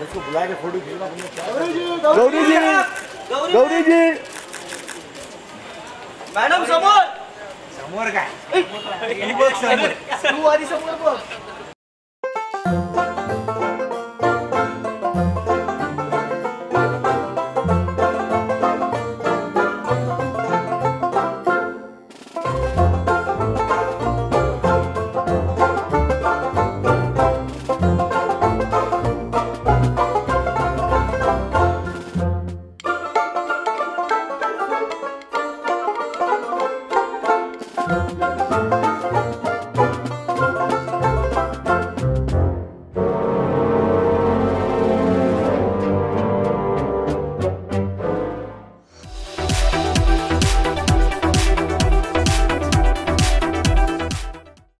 उसको बुला के फोटो खींचना पड़ेगा। गौरी जी, गौरी जी, मॅडम समोर समोर काय तू आधी समोर बघ.